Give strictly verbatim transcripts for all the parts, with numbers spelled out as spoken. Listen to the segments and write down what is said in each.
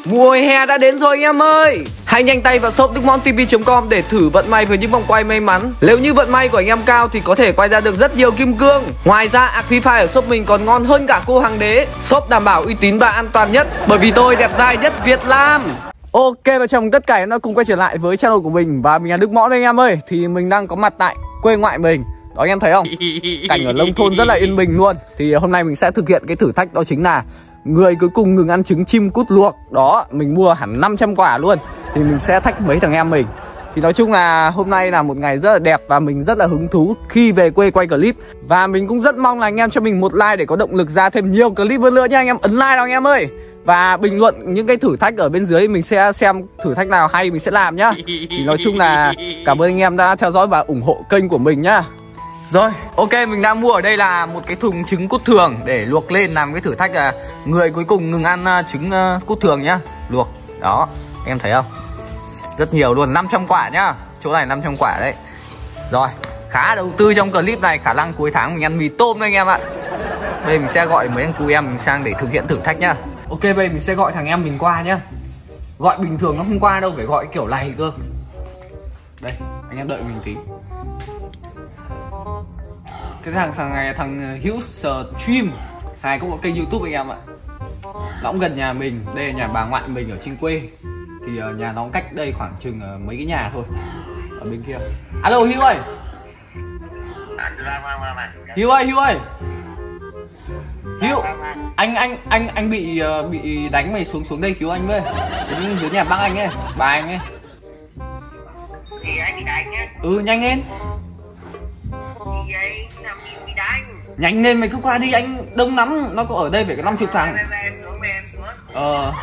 Mùa hè đã đến rồi anh em ơi. Hãy nhanh tay vào shop đức món tv chấm com để thử vận may với những vòng quay may mắn. Nếu như vận may của anh em cao thì có thể quay ra được rất nhiều kim cương. Ngoài ra ạc Free Fire ở shop mình còn ngon hơn cả cô hàng đế. Shop đảm bảo uy tín và an toàn nhất, bởi vì tôi đẹp dai nhất Việt Nam. Ok, và chào mừng tất cả em đã cùng quay trở lại với channel của mình. Và mình là Đức Mõ đây anh em ơi. Thì mình đang có mặt tại quê ngoại mình. Đó anh em thấy không? Cảnh ở nông thôn rất là yên bình luôn. Thì hôm nay mình sẽ thực hiện cái thử thách đó chính là người cuối cùng ngừng ăn trứng chim cút luộc. Đó, mình mua hẳn năm trăm quả luôn. Thì mình sẽ thách mấy thằng em mình. Thì nói chung là hôm nay là một ngày rất là đẹp và mình rất là hứng thú khi về quê quay clip. Và mình cũng rất mong là anh em cho mình một like để có động lực ra thêm nhiều clip hơn nữa nha anh em. Ấn like nào anh em ơi. Và bình luận những cái thử thách ở bên dưới, mình sẽ xem thử thách nào hay mình sẽ làm nhá. Thì nói chung là cảm ơn anh em đã theo dõi và ủng hộ kênh của mình nhá. Rồi, ok, mình đang mua ở đây là một cái thùng trứng cút thường để luộc lên làm cái thử thách là người cuối cùng ngừng ăn trứng cút thường nhá. Luộc, đó, em thấy không? Rất nhiều luôn, năm trăm quả nhá. Chỗ này năm trăm quả đấy. Rồi, khá đầu tư trong clip này, khả năng cuối tháng mình ăn mì tôm đấy anh em ạ. Đây mình sẽ gọi mấy anh cu em mình sang để thực hiện thử thách nhá. Ok, bây mình sẽ gọi thằng em mình qua nhá. Gọi bình thường nó không qua đâu, phải gọi kiểu này cơ. Đây, anh em đợi mình tí. Cái thằng thằng này thằng Hữu Stream, hai cũng có kênh YouTube anh em ạ. Nó cũng gần nhà mình, đây là nhà bà ngoại mình ở trên quê. Thì uh, nhà nó cách đây khoảng chừng uh, mấy cái nhà thôi. Ở bên kia. Alo Hữu ơi. Hữu ơi, Hữu ơi. Hữu, anh anh anh anh bị uh, bị đánh, mày xuống xuống đây cứu anh với. Đến dưới nhà bác anh ấy, bà anh ấy. Thì anh bị đánh nhé. Ừ, nhanh lên. Gì vậy? Làm gì bị đánh? Nhanh lên mày, cứ qua đi, anh đông lắm, nó có ở đây phải có năm chục thằng. Ờ.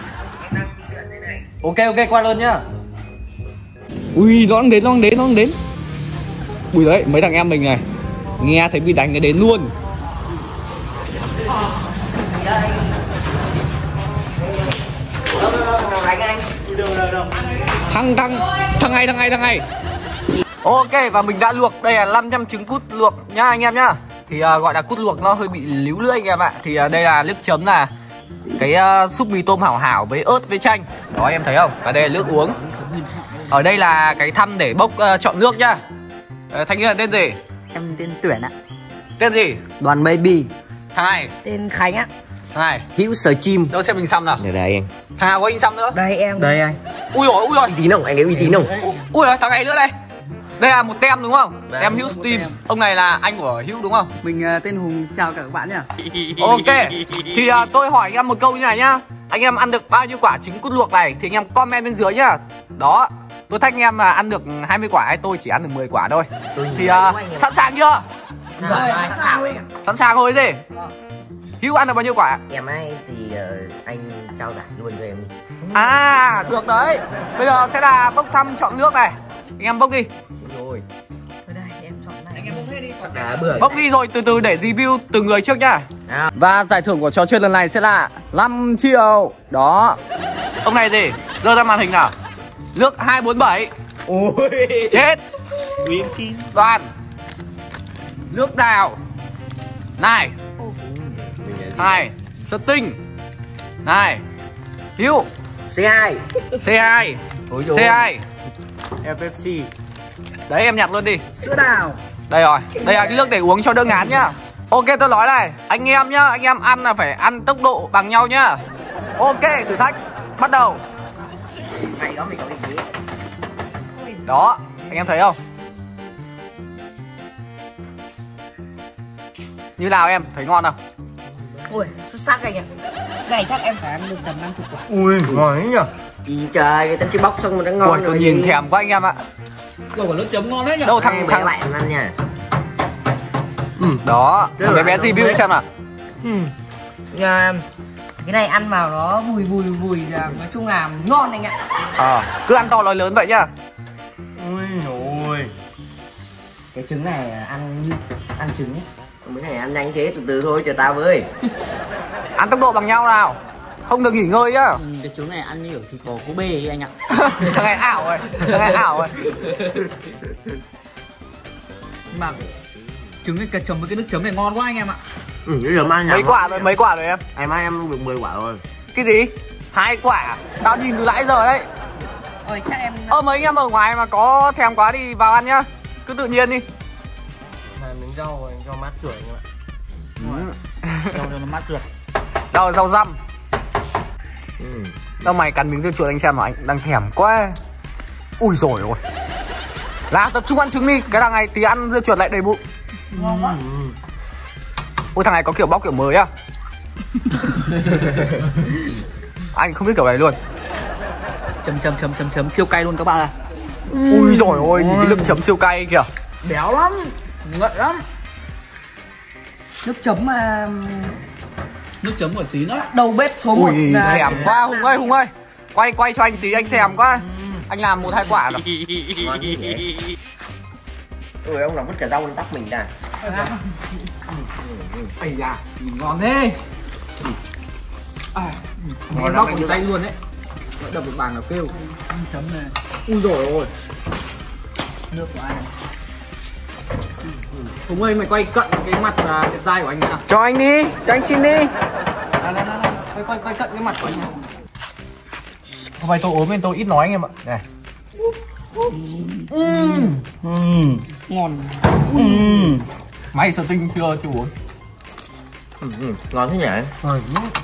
Ok ok, qua luôn nhá. Ui, nó đang đến, nó đang đến, nó đang đến. Ui đấy, mấy thằng em mình này. Nghe thấy bị đánh cái đến luôn. Thằng thằng thằng này thằng này thằng này. Ok, và mình đã luộc, đây là năm trăm trứng cút luộc nhá anh em nhá. Thì uh, gọi là cút luộc, nó hơi bị líu lưỡi anh em ạ. Thì uh, đây là nước chấm là cái uh, súp mì tôm hảo hảo với ớt với chanh. Đó em thấy không? Và đây là nước uống. Ở đây là cái thăm để bốc uh, chọn nước nhá. uh, Thanh Niên tên gì? Em tên Tuyển ạ. Tên gì? Đoàn Baby. Thằng này? Tên Khánh ạ. Thằng này? Hữu Sở Chim. Đâu xem mình xăm nào. Đây, đây anh. Thằng nào có anh xăm nữa? Đây em. Đây anh. Ui rồi, ui rồi. Uy tín không? Anh ấy uy tín không? Ui rồi, thằng này nữa đây. Đây là một tem đúng không? Đây, em Hữu Steam. Ông này là anh của Hữu đúng không? Mình uh, tên Hùng, chào cả các bạn nhá. Ok. Thì uh, tôi hỏi anh em một câu như này nhá. Anh em ăn được bao nhiêu quả trứng cút luộc này thì anh em comment bên dưới nhá. Đó. Tôi thách anh em là ăn được hai mươi quả hay tôi chỉ ăn được mười quả thôi. Thì uh, sẵn sàng chưa? Rồi, sẵn sàng rồi. Sẵn sàng rồi gì? Hữu ăn được bao nhiêu quả? Em ấy thì uh, anh trao giải luôn cho em đi. À, được đấy. Bây giờ sẽ là bốc thăm chọn nước này. Anh em bốc đi. Rồi. Đây em chọn này. Anh em bốc hết đi. Chọn đá bưởi. Bốc đi rồi từ từ để review từng người trước nhá. À. Và giải thưởng của trò chơi lần này sẽ là năm triệu. Đó. Ông này gì? Đưa ra màn hình nào. Nước hai bốn bảy. Ôi. Chết. Đoàn. Nước đào. Này. Này. Sting. Này. Hữu. xê hai. xê hai. xê hai. ép ép xê. Đấy em nhặt luôn đi. Sữa đào. Đây rồi, đây là cái nước để uống cho đỡ ngán nhá. Ok, tôi nói này, anh em nhá, anh em ăn là phải ăn tốc độ bằng nhau nhá. Ok, thử thách bắt đầu. Đó, anh em thấy không? Như nào em, thấy ngon không? Ui, xuất sắc anh ạ. Này chắc em phải ăn được tầm năm mươi quả. Ui, ngon đấy nhỉ. Ý trời, cái tấn chỉ bóc xong rồi nó ngon. Ui, tôi nhìn thèm quá anh em ạ. Đâu có nước chấm ngon đấy nhỉ. Đâu thằng thằng bạn ăn nha. Ừ, đó, thằng bé bé review xem nào. Ừ. À, cái này ăn vào nó bùi bùi bùi, nói chung là ngon anh ạ. Ờ, à, cứ ăn to nói lớn vậy nhá. Ui ôi. Cái trứng này ăn như ăn trứng ấy. Mấy này ăn nhanh thế, từ từ thôi, chờ tao với. Ăn tốc độ bằng nhau nào. Không được nghỉ ngơi nhá. Ừ, cái trứng này ăn như kiểu thịt bò Cô Bê ấy anh ạ. Thằng này ảo rồi, thằng này ảo rồi. Mà trứng cái chấm với cái nước chấm này ngon quá anh em ạ. Ừ, nước chấm ăn mấy quả rồi, mấy quả rồi em? Ngày mai em được mười quả rồi. Cái gì? Hai quả. Tao nhìn từ nãy giờ đấy. Ôi chắc em. Ơ mấy anh em ở ngoài mà có thèm quá thì vào ăn nhá. Cứ tự nhiên đi. Này miếng rau rồi cho mát rượi các bạn. Ừ. Rau cho nó mát rượi. Rau rau răm. Ừ. Đâu mày cắn miếng dưa chuột anh xem mà anh đang thèm quá. Ui rồi ôi. Là tập trung ăn trứng đi, cái thằng này tí ăn dưa chuột lại đầy bụng. Ngon quá. Ui thằng này có kiểu bóc kiểu mới á. Anh không biết kiểu này luôn. Chấm chấm chấm chấm chấm siêu cay luôn các bạn ạ. Ui rồi ôi, nhìn cái nước chấm siêu cay kìa. Béo lắm, ngậy lắm. Nước chấm mà Nước chấm của tí nữa. đầu bếp số một Ui là thèm quá Hùng ơi, Hùng ơi. Quay quay cho anh tí, anh thèm quá. Anh làm một hai quả rồi. Ngon như thế. Ôi ông làm vứt cả rau lên tóc mình ra. Ây da, ngon thế. À, nghe bóc vào tay luôn đấy. Đập một bàn nào kêu. Chấm này. Ui rồi ôi. Nước của ai? Hùng ơi mày quay cận cái mặt uh, đẹp dai của anh nào. Cho anh đi, cho anh xin đi. À, đây, đây, đây. Quay quay quay cận cái mặt của anh nào. Hôm nay tôi ốm nên tôi ít nói anh em ạ. Này. Uhm. Uhm. ngon. Uhm. Mày sợ tinh chưa chưa uống. Ừ, ngon thế nhỉ? Rồi.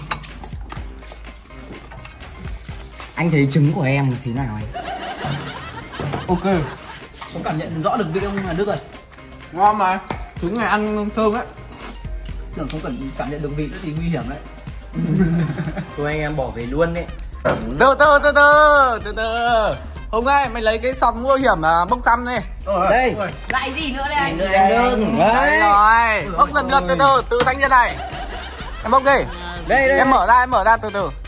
Anh thấy trứng của em thế nào anh? Ok. Có cảm nhận rõ được vị ông là nước rồi. Ngon mà. Trứng này ăn thơm đấy. Tưởng không cần cảm nhận được vị nữa thì nguy hiểm đấy. Thôi anh em bỏ về luôn đấy. Từ từ từ từ từ từ. Hùng ơi mày lấy cái sọt mua hiểm uh, bốc tăm đi. Đây. Lại gì nữa đây anh? Nữa anh đừng. Đấy rồi. Bốc lần lượt từ từ từ thanh niên này. Em bốc đi. Đây đây. Em mở ra em mở ra từ từ.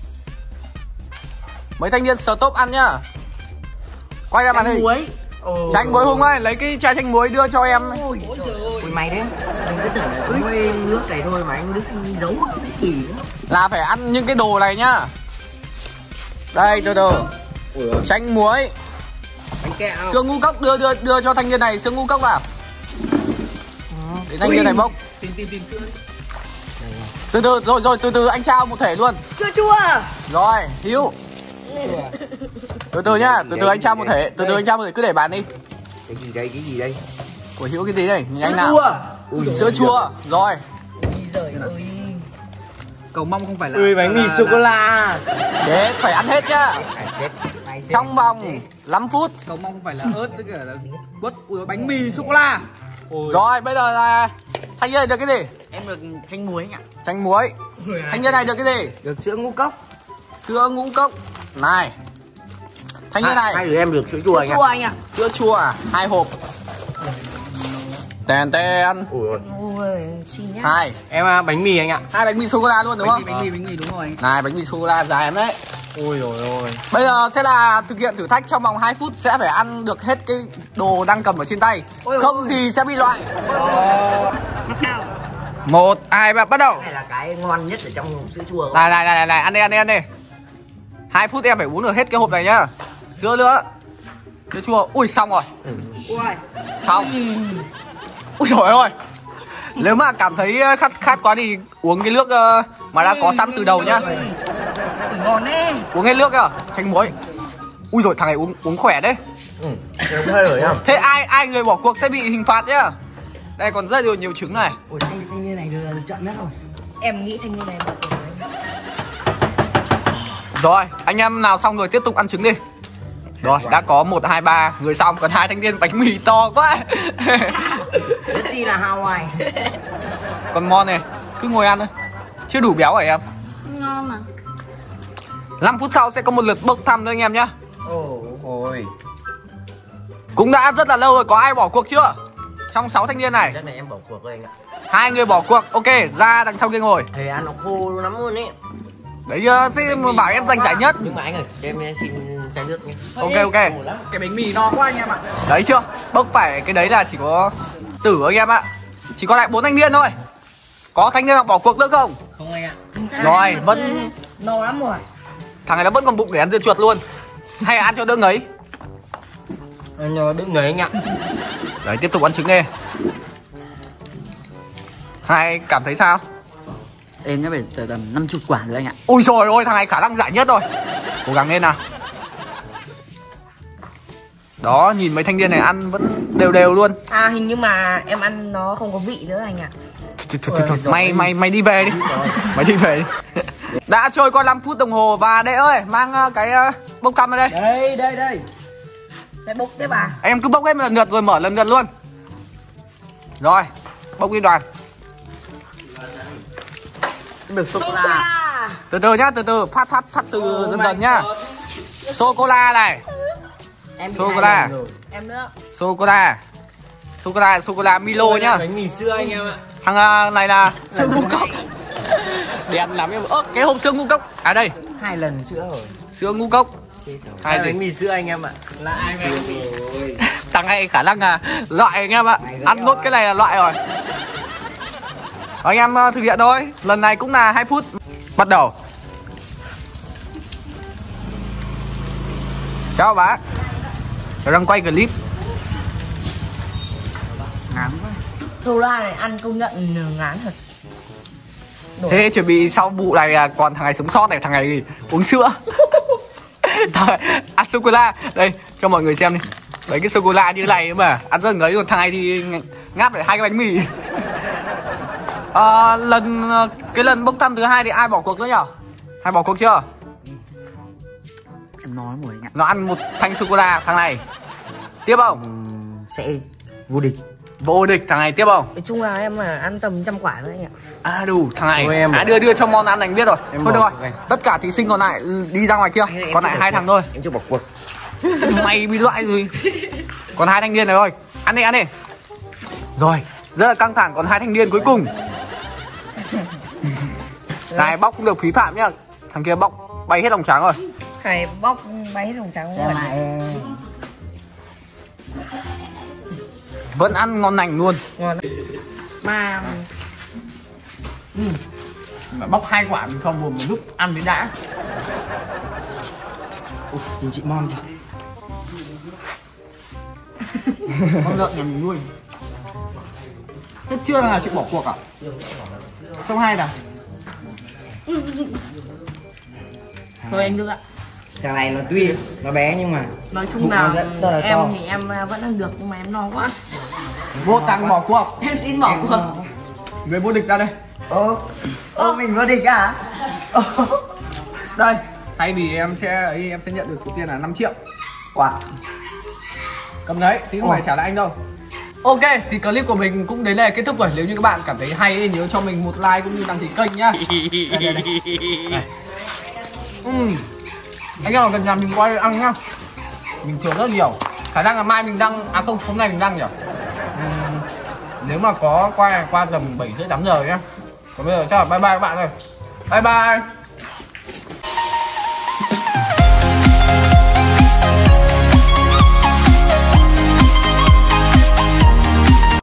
Mấy thanh niên stop ăn nhá. Quay ra màn hình. Muối. Chanh muối Hùng ơi, lấy cái chai chanh muối đưa cho em. Ôi trời ơi. Ôi mày đấy. Anh cứ tưởng là có cái nước này thôi mà anh nước giấu cái gì nữa. Là phải ăn những cái đồ này nhá. Đây từ từ. Chanh muối. Bánh kẹo. Xương ngũ cốc đưa đưa đưa cho thanh niên này xương ngũ cốc vào. Để thanh niên này bốc. Tìm tìm tìm sữa đi. Từ từ rồi rồi từ từ anh trao một thể luôn. Sữa chua. Rồi, Hiếu. Từ từ nhá, từ từ anh trao một thể, từ từ anh trao một thể cứ để bàn đi. Cái gì đây, cái gì đây? Của Hiếu cái gì đây? Nhìn anh nào. Chua. Ui, sữa chua. Rồi. Giời ơi. Cầu mong không phải là Ui bánh mì sô cô la. Chết, phải ăn hết nhá. Trong vòng năm phút. Cầu mong không phải là ớt tất cả là quất. Ui bánh mì sô cô la. Rồi, bây giờ là thanh niên này được cái gì? Em được chanh muối anh ạ. Chanh muối. Thanh niên này được cái gì? Được sữa ngũ cốc. Sữa ngũ cốc. Này. Thanh niên này. Hai đứa em được sữa chua anh ạ. Chua anh ạ. Sữa chua à? Hai hộp. Tèn tèn. Ui ôi. Ôi, xin nhá. Hai. Em à, bánh mì anh ạ. Hai bánh mì sô cô la luôn đúng không? Bánh mì, bánh mì đúng rồi anh. Này bánh mì sô cô la dài em đấy. Ôi rồi ôi. Bây giờ sẽ là thực hiện thử thách trong vòng hai phút sẽ phải ăn được hết cái đồ đang cầm ở trên tay. Ôi Không ôi. thì sẽ bị loại. Bắt đầu. Một, hai, ba bắt đầu. Cái này là cái ngon nhất ở trong hộp sữa chua. Này này này này, này. Ăn đi ăn đi ăn đi. Hai phút em phải uống được hết cái hộp này nhá. Sữa nữa. Sữa chua. Ui xong rồi. Ui. Xong. Ui trời ơi. Nếu mà cảm thấy khát khát quá thì uống cái nước uh, mà đã có sẵn từ đầu nhá. Ngon đấy. Uống hết nước kìa, chanh muối. Ui rồi thằng này uống uống khỏe đấy. Ừ. Em hơi rồi nhá. Thế ai ai người bỏ cuộc sẽ bị hình phạt nhá. Đây còn rất nhiều nhiều trứng này. Ôi thanh thanh niên này được chọn nhất rồi. Em nghĩ thanh niên này một của anh. Rồi, anh em nào xong rồi tiếp tục ăn trứng đi. Rồi, đã có một hai ba người xong, còn hai thanh niên bánh mì to quá. Rất chi là hao hoài. Còn ngon này, cứ ngồi ăn thôi. Chưa đủ béo hả em? Ngon mà. năm phút sau sẽ có một lượt bốc thăm thôi anh em nhá. Ồ ôi. Cũng đã rất là lâu rồi, có ai bỏ cuộc chưa? Trong sáu thanh niên này, Chắc này em bỏ cuộc rồi anh ạ. hai người bỏ cuộc. Ok, ra đằng sau kia ngồi. Thầy ăn nó khô lắm luôn ấy. Đấy uh, sẽ bảo em giành giải nhất. Nhưng mà anh ơi, cho em xin chai nước nhé. Ok ok. Cái bánh mì no quá anh em ạ. Đấy chưa? Bốc phải cái đấy là chỉ có Tử anh em ạ. Chỉ còn lại bốn thanh niên thôi. Có thanh niên nào bỏ cuộc nữa không? Không anh ạ. Rồi, vẫn No lắm rồi. thằng này nó vẫn còn bụng để ăn dưa chuột luôn. Hay là ăn cho đỡ ngấy. Nhờ đừng ngấy anh ạ. Đấy, tiếp tục ăn trứng đi. Hai cảm thấy sao? Em chắc phải tầm tầm năm chục quả rồi anh ạ. Ôi trời ơi, thằng này khả năng giải nhất rồi. Cố gắng lên nào. Đó, nhìn mấy thanh niên này ăn vẫn đều đều luôn. À hình như mà em ăn nó không có vị nữa anh ạ. Thôi, thôi, thôi, thôi. Mày mày mày đi về đi. Mày đi về đi. Đã trôi qua năm phút đồng hồ và đệ ơi, mang uh, cái uh, bốc thăm ở đây. Đây, đây, đây. Cái bốc tiếp à? Em cứ bốc em lần lượt rồi mở lần lượt luôn. Rồi, bốc đi Đoàn. Được sô cô la. Sô-cô-la. Từ từ nhá, từ từ, phát phát phát từ dần dần nhá. Sô cô la này. Em bị Sô cô hai la. lần rồi. Em nữa. Sô cô la. Sô cô la, sô cô la Milo nhá. Bánh mì sữa anh em ạ. Thằng uh, này là sữa ngũ cốc. Đen lắm em. Ơ, cái hộp sữa ngũ cốc. À đây, Hai lần sữa rồi. sữa ngũ cốc. Hai Hai bánh gì? mì sữa anh em ạ. Là ai về rồi. Thằng này khả năng là loại anh em ạ. Ăn nốt cái này là loại rồi. Anh em uh, thực hiện thôi. Lần này cũng là hai phút. Bắt đầu. Chào bác. Cháu đang quay clip. Ngán quá. Sô-cô-la này ăn công nhận ngán thật. Thế chuẩn bị sau vụ này là còn thằng này sống sót này, thằng này uống sữa. Thằng này ăn sô cô la. Đây cho mọi người xem đi. Đấy cái sô cô la như thế này mà ăn rất ngấy, còn thằng này thì ngáp lại hai cái bánh mì. À, lần cái lần bốc thăm thứ hai thì ai bỏ cuộc nữa nhở? Ai bỏ cuộc chưa? Em nói rồi anh ạ. Nó ăn một thanh sô cô la, thằng này tiếp không? Uhm, sẽ vô địch. Vô địch, thằng này tiếp không? Nói chung là em mà ăn tầm trăm quả thôi anh ạ. À đủ, thằng này Thôi em à, bỏ. đưa đưa cho món ăn anh biết rồi. Em Thôi được bỏ rồi, cuộc anh. tất cả thí sinh còn lại đi ra ngoài kia. Còn lại hai thằng thôi. Em chưa bỏ cuộc. Mày bị loại rồi. Còn hai thanh niên này thôi. Ăn đi, ăn đi. Rồi, rất là căng thẳng, còn hai thanh niên cuối cùng. Này bóc cũng được phí phạm nhá. Thằng kia bóc bay hết lòng trắng rồi. Phải bóc bay hết đồng trắng Xem rồi. lại. Vẫn ăn ngon lành luôn. Ngon. Mà Mà bóc hai quả mình cho mồm một lúc ăn đến đã. Ủa, nhìn chị Mon kìa. Con lợn nhà mình nuôi. Thế chưa là chị bỏ cuộc à? Không hay à? thôi anh được ạ. Thằng này nó tuy nó bé nhưng mà Nói chung bụng là nó rất, rất là em to. thì em vẫn ăn được nhưng mà em no quá. Vô tăng bỏ cuộc. Em xin bỏ cuộc. Người vô địch ra đây. Ô, ô mình vô địch à? Ô. Đây, thay vì em sẽ ấy em sẽ nhận được số tiền là năm triệu. Quả. Cầm đấy, tí không phải trả lại anh đâu. Ok, thì clip của mình cũng đến đây kết thúc rồi. Nếu như các bạn cảm thấy hay thì nhớ cho mình một like cũng như đăng ký kênh nhá. Đây, đây, đây. Đây. Uhm. Anh em cần nhà mình quay ăn nhá. Mình thưởng rất nhiều. Khả năng là mai mình đăng, à không, hôm nay mình đăng nhỉ. Uhm. Nếu mà có qua qua tầm bảy rưỡi tám giờ nhá. Còn bây giờ chắc là bye bye các bạn rồi. Bye bye.